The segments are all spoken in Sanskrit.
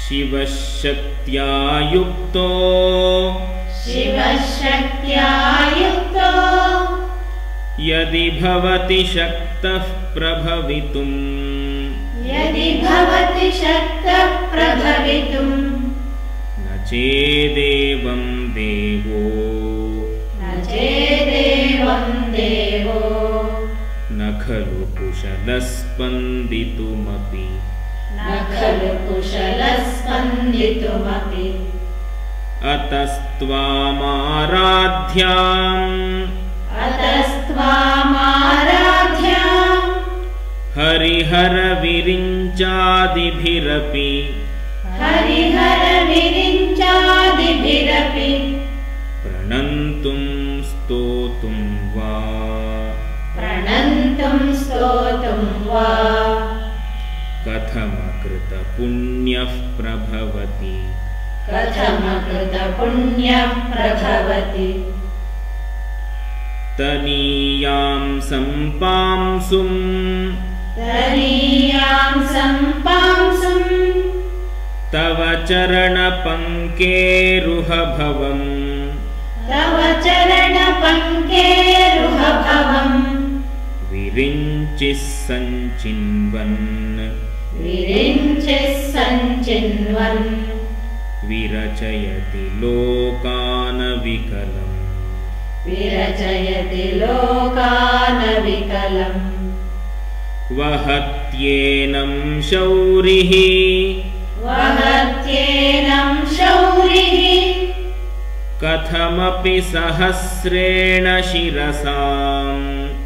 शिवशक्त्या युक्तो यदि भवति शक्तः प्रभवितुम् न चेदेवं देवो न खलु कुशलः स्पन्दितुमपि अतस्त्वामाराध्याम् हरिहरविरिञ्चादिभिरपि प्रणन्तुं स्तोतुं वा कथमकृतपुण्यः प्रभवति तनीयां सम्पांसुं तव चरणपङ्केरुहभवम् विरिञ्चिः सञ्चिन्वन् विरचयति लोकानविकलम् वहत्येनं शौरिः कथमपि सहस्रेण शिरसाम्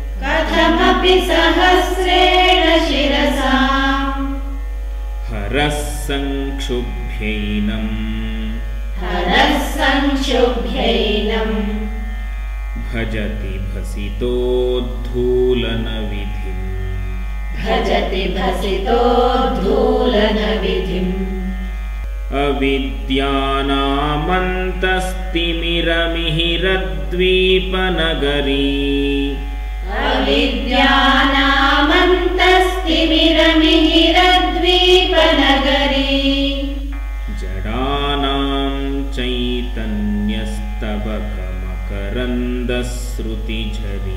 हरः संक्षुभ्यैनं भजति भसितोद्धूलनविधिम् अविद्यानामन्तस्तिमिरमिहिरद्वीपनगरी जडानां चैतन्यस्तबकमकरन्दश्रुतिझरी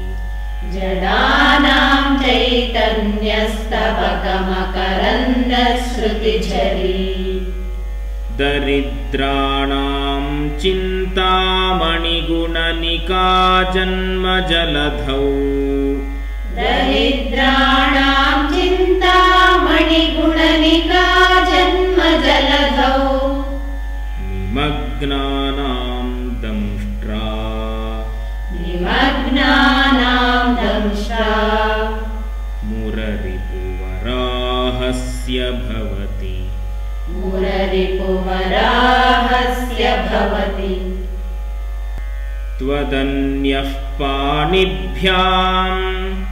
दरिद्राणां चिन्तामणिगुणनिका जन्मजलधौ निमग्नानां दंष्ट्रा मुररिपुवराहस्य भवति त्वदन्यः पाणिभ्याम्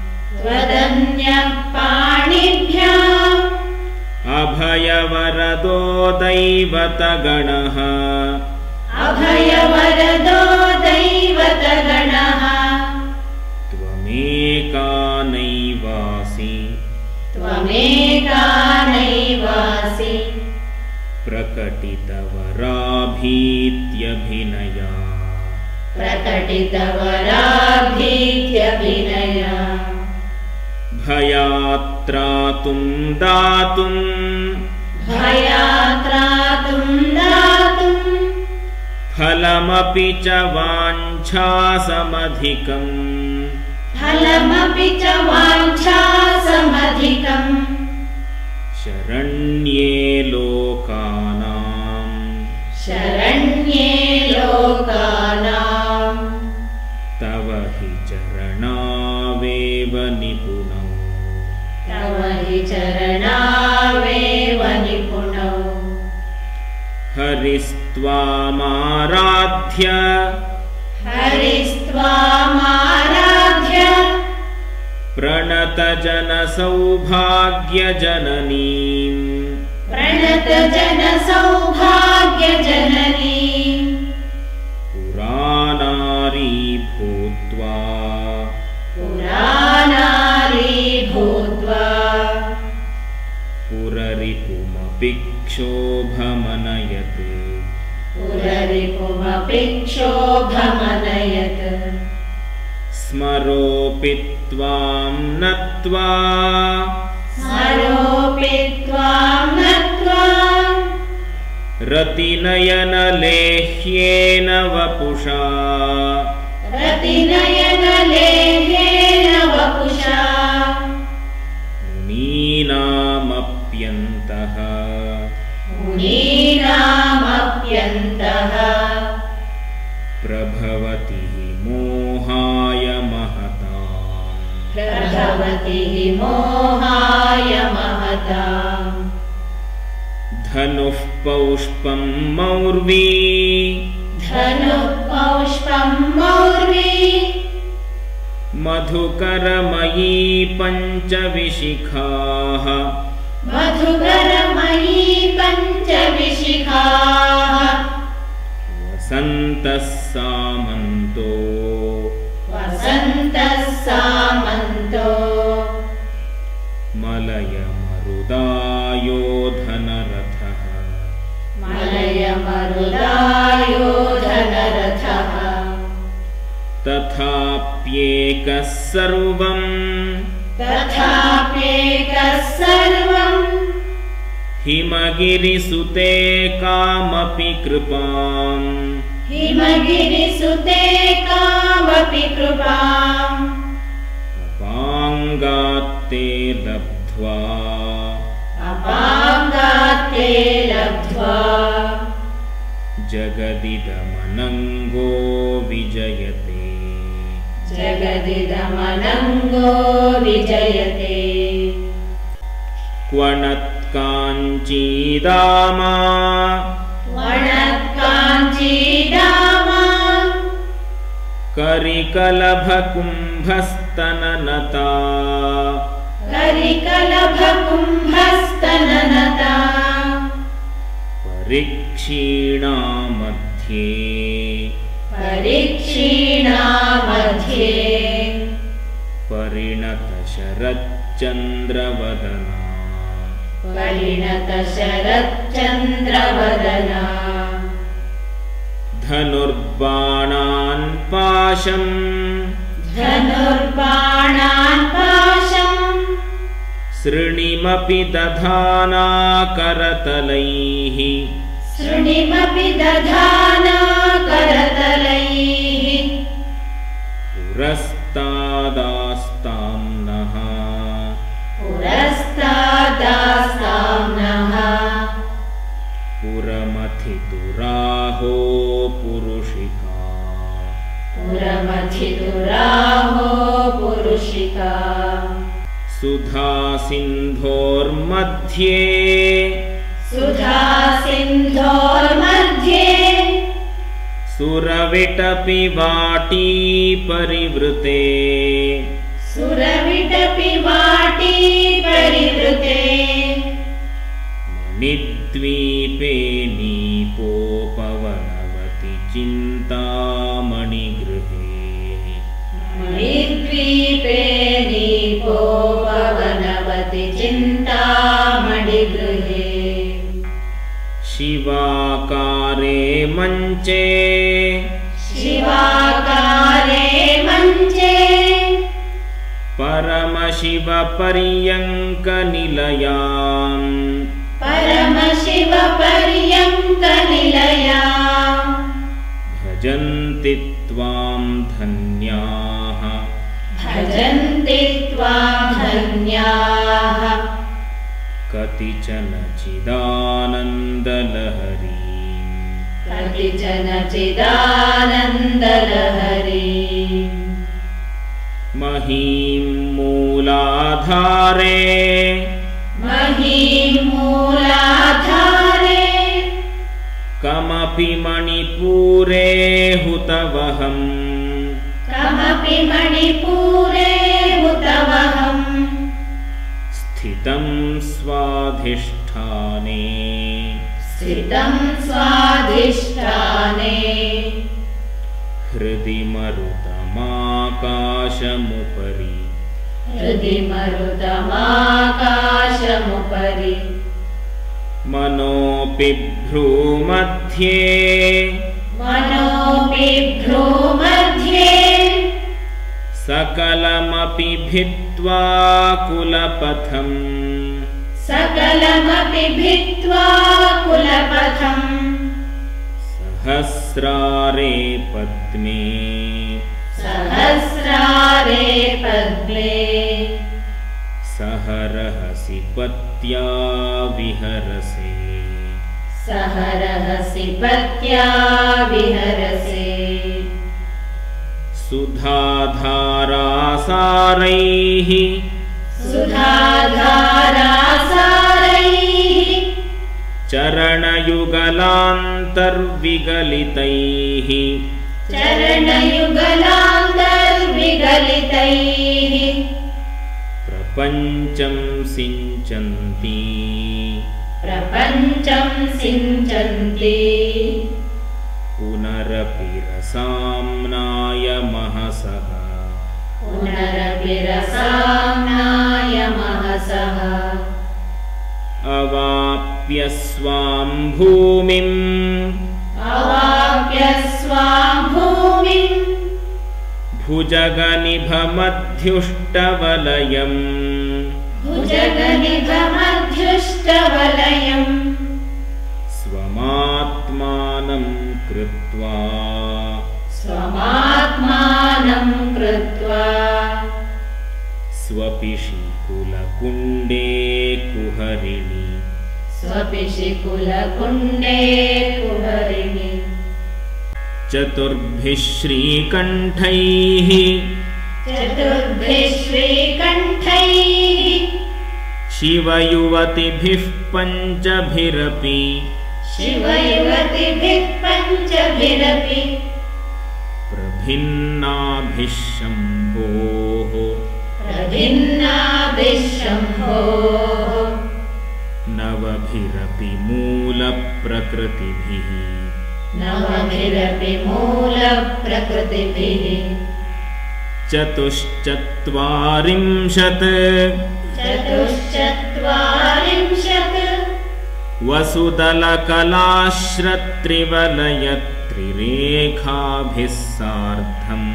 अभयवरदो दैवतगणः त्वमेका नैवासि प्रकटितवराभीत्यभिनया भयात्रातुं दातुं फलमपि च वाञ्छासमधिकम् शरण्ये लोकानां तव हि चरणावेव निपुणौ हरिस्त्वामाराध्य प्रणतजनसौभाग्यजननीम् पुराणारी भूत्वा पुररिपुमपि क्षोभयमाना रिपुमपि क्षोभमनयत् स्मरोऽपि त्वां नत्वा रतिनयनलेह्येन वपुषा मुनीनामप्यन्तः प्रभवति मोहाय महताम् धनुः पौष्पं मौर्वी मधुकरमयी पञ्चविशिखाः वसन्तः सामन्तो मलयमरुदायो धनरथः तथाप्येकः सर्वं हिमगिरिसुते कामपि कृपाम् अपाङ्गात्ते लब्ध्वा जगदिदमनङ्गो विजयते क्वणत्काञ्चीदामा करिकलभकुम्भस्तननता परीक्षीणा मध्ये परिणतशरच्चन्द्रवदना धनुर्बाणान् पाशम् सृणिमपि दधाना करतलैः पुरस्तादास्तां नः पुरमथितुराहो पुरुषिका सुधा सिन्धोर्मध्ये सुरविटपि वाटी परिवृते मणिद्वीपे नीपोपवनवति चिन्तामणिगृहे शिवाकारे मञ्चे परमशिवपर्यङ्कनिलयाम् भजन्ति त्वां धन्याः कतिचन चिदानन्दलहरी महीं मूलाधारे कमपि मणिपूरे हुतवहम् स्थितं स्वाधिष्ठाने हृदि मरुतमाकाशमुपरि मनोऽपि भ्रूमध्ये सकलमपि भित्त्वा कुलपथम् सकलमपि भित्त्वा कुलपथम् सहस्रारे पद्मे सहस्रारे पद्मे सहरहसि पत्या विहरसे सहरहसि पत्या विहरसे सुधाधारासारैः सुधाधारासारैः चरणयुगलान्तर्विगलितैः चरणयुगलान्तर्विगलितैः प्रपञ्चं सिञ्चन्ति प्रपञ्चं सिञ्चन्ति पुनरपि रसाम्नाय महसः पुनरपि रसाम्नाय महसः अवाप्य स्वां भूमिम् अवाप्य स्वां भूमिम् भुजगनिभमध्युष्टवलयम् भुजगनिभमध्युष्टवलयम् स्वमात्मानं कृत्वा स्वमात्मानं कृत्वा स्वपिशिकुलकुण्डे कुहरिणि स्वपिशिकुलकुण्डे कुहरिणि चतुर्भिः श्रीकण्ठैः चतुर्भिः श्रीकण्ठैः शिवयुवतिभिः पञ्चभिरपि शिवयुवतिभिः पञ्चभिरपि प्रभिन्नाभिः शम्भोः प्रभिन्नाभिः शम्भोः नवभिरपि मूलप्रकृतिभिः नवभिरपि मूलप्रकृतिभिः चतुश्चत्वारिंशत् चतुश्चत्वारिंशत् वसुदलकलाश्रत्रिवलयत्रिरेखाभिः सार्धम्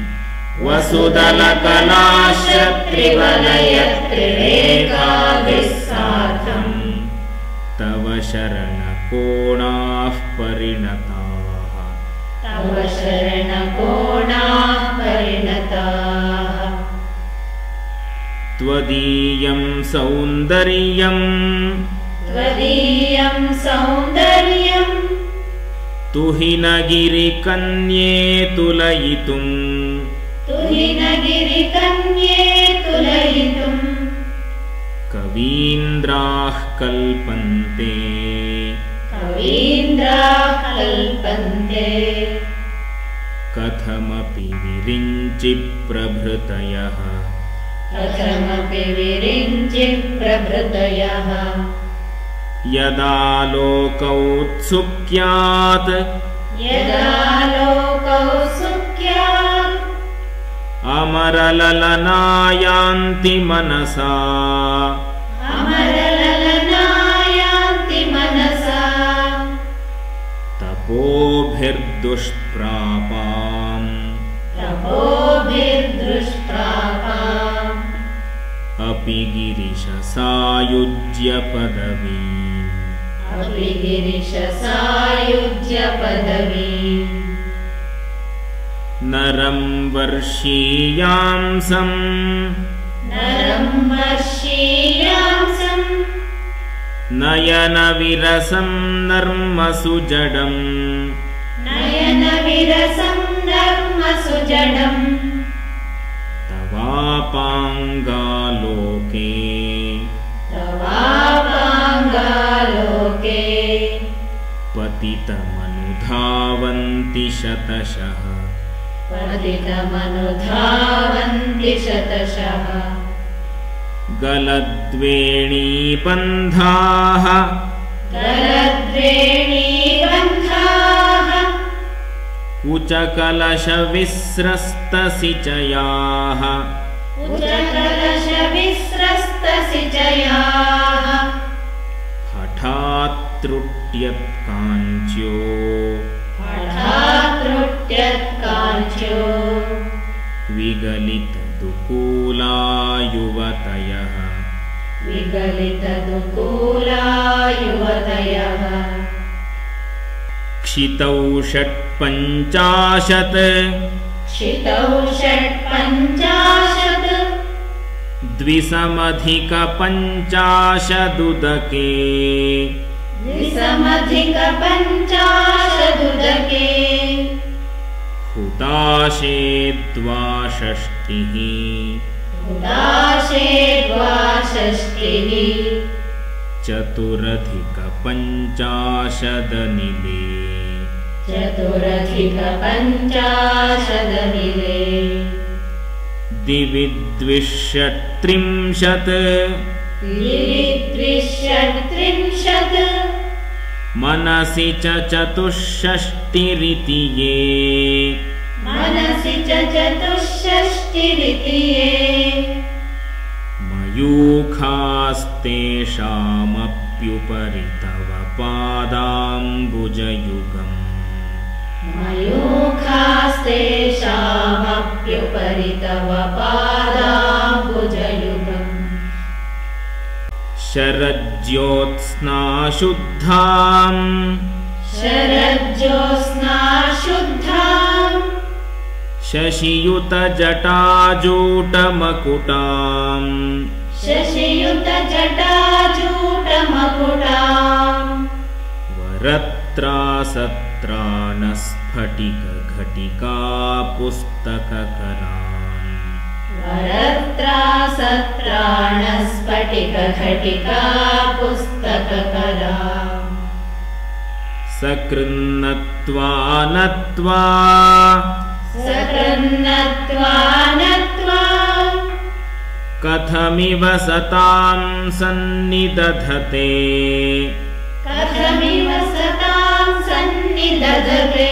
वसुदलकलाश्रत्रिवलयत्रिरेखाभिः सार्धम् तव शरणकोणाः परिणताः तव शरणकोणाः परिणताः त्वदीयं सौन्दर्यम् त्वदीयं सौन्दर्यम् तुहिनगिरिकन्ये तुलयितुम् तुहिनगिरिकन्ये तुलयितुम् कवीन्द्राः कल्पन्ते कवीन्द्राः कल्पन्ते कथमपि विरिञ्चि प्रभृतयः कथमपि विरिञ्चि प्रभृतयः यदा लोकौत्सुक्यात् यदा लोकौत्सुक्यात् अमरललनायान्ति मनसा अमरललनायान्ति मनसा तपोभिर्दुष्प्रापाम् तपोभिर्दुष्प्रापाम् अपि गिरिशसायुज्य पदवीम् अपि गिरिशसायुज्य पदवीम् नरं वर्षीयांसम् नरं वर्षीयांसम् नयनविरसं नर्मसुजडम् नयनविरसं नर्मसुजडम् तवापाङ्गालोके तवापाङ्गालोके पतितमनुधावन्ति शतशः पतितमनुधावन्ति शतशः गलद्वेणीबन्धाः गलद्वेणीबन्धाः कुचकलशविस्रस्तसिचयाः कुचकलशविस्रस्तसिचयाः हठात् त्रुट्यत्काञ्च्यो हठात् त्रुट्यत्काञ्च्यो विगलित विगलितदुकूला युवतयः विगलितदुकूला युवतयः क्षितौ षट्पञ्चाशत् क्षितौ षट्पञ्चाशत् द्विसमधिकपञ्चाशदुदके द्विसमधिकपञ्चाशदुदके हुताशे द्वाषष्टिः हुताशे द्वाषष्टिः चतुरधिकपञ्चाशदनिले चतुरधिकपञ्चाशदनिले दिवि द्विषट्त्रिंशत् दिवि द्विषट्त्रिंशत् मनसि च चतुष्षष्टिरिति ये मनसि च चतुष्षष्टिरिति ये मयूखास्तेषामप्युपरि तव पादाम्बुजयुगम् मयूखास्तेषामप्युपरि तव पादाम्बुजयुगम् शरज्योत्स्नाशुद्धाम् शरज्योत्स्नाशुद्धाम् शशियुतजटाजूटमकुटाम् शशियुतजटाजूटमकुटाम् वरत्रासत्राणस्फटिकघटिका पुस्तककराम् वरत्रासत्राणस्फटिकघटिका पुस्तककराम् सकृन्नत्वा नत्वा सकृन्नत्वा नत्वा कथमिव सतां सन्निदधते कथमिव सतां सन्निदधते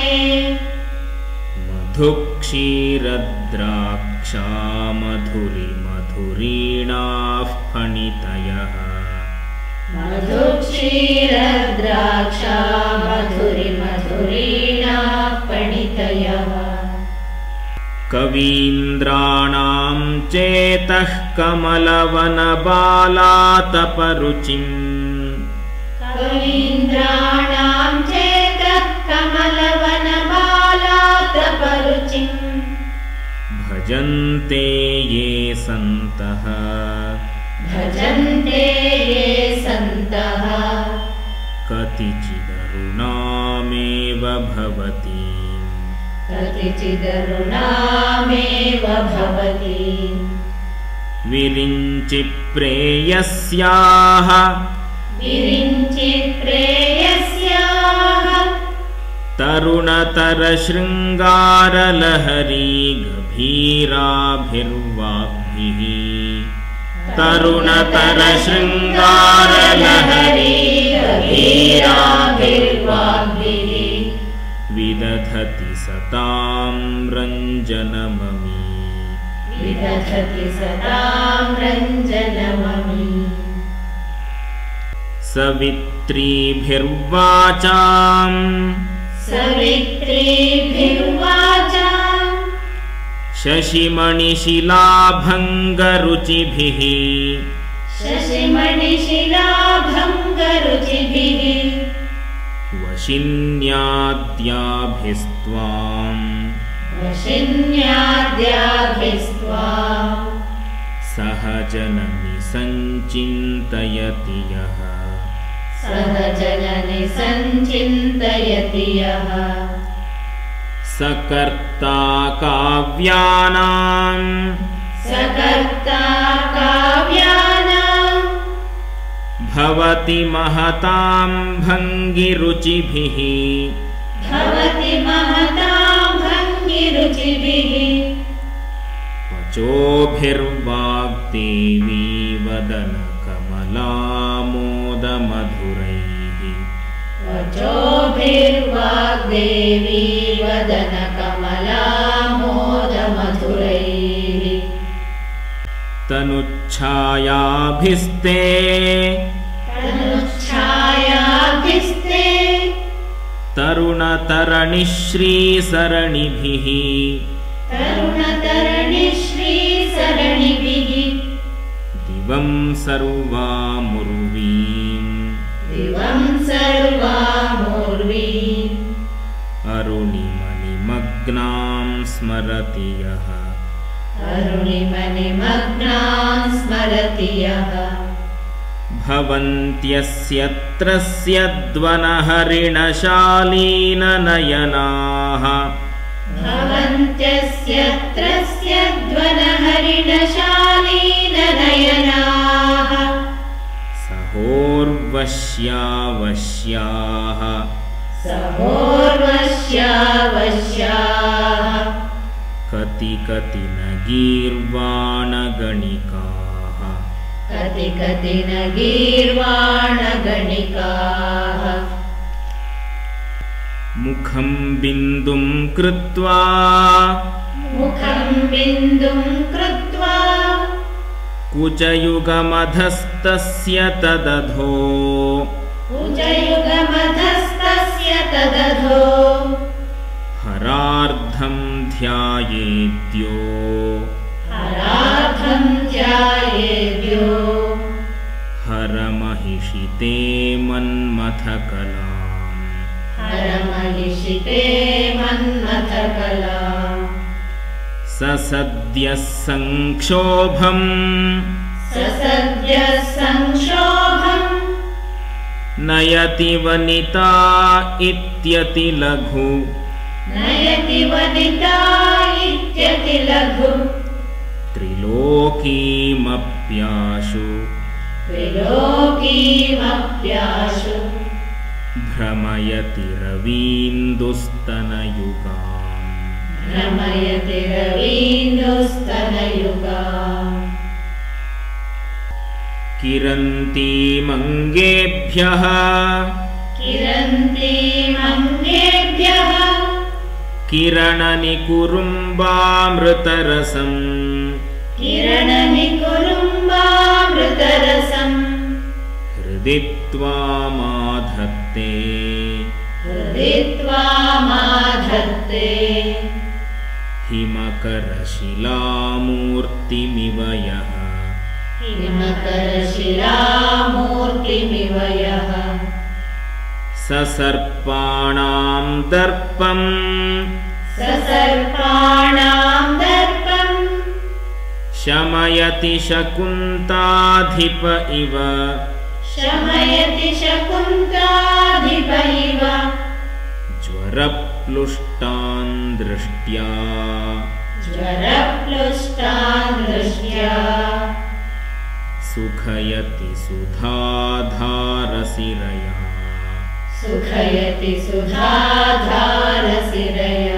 मधुक्षीरद्राक्षा मधुरिमधुरीणाः फणितयः मधुक्षीरद्राक्षा मधुरिमधुरीणाः फणितयः कवीन्द्राणां चेतः कमलवनबालातपरुचिम् कवीन्द्राणां चेतः कमलवनबालातपरुचिम् भजन्ते ये सन्तः भजन्ते ये सन्तः कतिचिदरुणामेव भवति कतिचिदरुणामेव भवति विरिञ्चि प्रेयस्याः विरिञ्चि प्रेयस्याः तरुणतरशृङ्गारलहरी गभीराभिर्वाग्भिः तरुणतरशृङ्गारलहरी गभीराभिर्वाग्भिः विदधति सतां रञ्जनममी विदधति सतां रञ्जनममी सवित्रीभिर्वाचाम् सवित्रीभिर्वाचाम् शशिमणिशिलाभङ्गरुचिभिः शशिमणिशिलाभङ्गरुचिभिः वशिन्याद्याभिस्त्वाम् वशिन्याद्याभिस्त्वाम् सहजननि सञ्चिन्तयति यः सहजननि सञ्चिन्तयति यः सकर्ता काव्यानां सकर्ता काव्यानां भवति महतां भङ्गिरुचिभिः भवति महतां भङ्गिरुचिभिः वचोभिर्वाग्देवी वदनकमलामोदमधुरैः वचोभिर्वाग्देवी वदनकमलामोदमधुरैः तनुच्छायाभिस्ते तनुच्छायाभिस्ते तरुणतरणिश्रीसरणिभिः तरुणतरणिश्री सरणिभिः दिवं सर्वामुर्वीं दिवं सर्वामूर्वीम् अरुणिमनिमग्नां स्मरति यः अरुणिमनिमग्नां स्मरति यः भवन्त्यस्यत्रस्य द्वनहरिणशालीननयनाः भवन्त्यस्यत्रस्य द्वनहरिणशालीननयनाः सहोर्वश्यावश्याः सहोर्वश्यावश्याः कति कति न गीर्वाणगणिकाः कति कति न गीर्वाणगणिकाः मुखं बिन्दुं कृत्वा मुखं बिन्दुं कृत्वा कुचयुगमधस्तस्य तदधो कुचयुगमधस्तस्य तदधो हरार्धं ध्यायेद्यो हरार्धं ध्यायेद्यो हरमहिषिते मन्मथकलाम् हरमहिषिते मन्मथकलाम् ससद्यः संक्षोभम् ससद्यः संक्षोभम् नयति वनिता इत्यतिलघु नयति वनिता इत्यतिलघु त्रिलोकीमप्याशु त्रिलोकीमप्याशु भ्रमयति रवीन्दुस्तनयुगाम् भ्रमयति रवीन्दुस्तनयुगाम् किरन्तीमङ्गेभ्यः किरन्तीमङ्गेभ्यः किरणनिकुरुम्बामृतरसम् किरणनिकुरुम्बामृतरसम् हृदि त्वामाधत्ते हृदि त्वामाधत्ते हिमकरशिलामूर्तिमिव यः हिमकरशिलामूर्तिमिव यः ससर्पाणां दर्पम् ससर्पाणां दर्पम् शमयति शकुन्ताधिप इव शमयति शकुन्ताधिप इव ज्वरप्लुष्टान् दृष्ट्या ज्वरप्लुष्टान् दृष्ट्या सुखयति सुधाधारसिरया सुखयति सुधाधारसिरया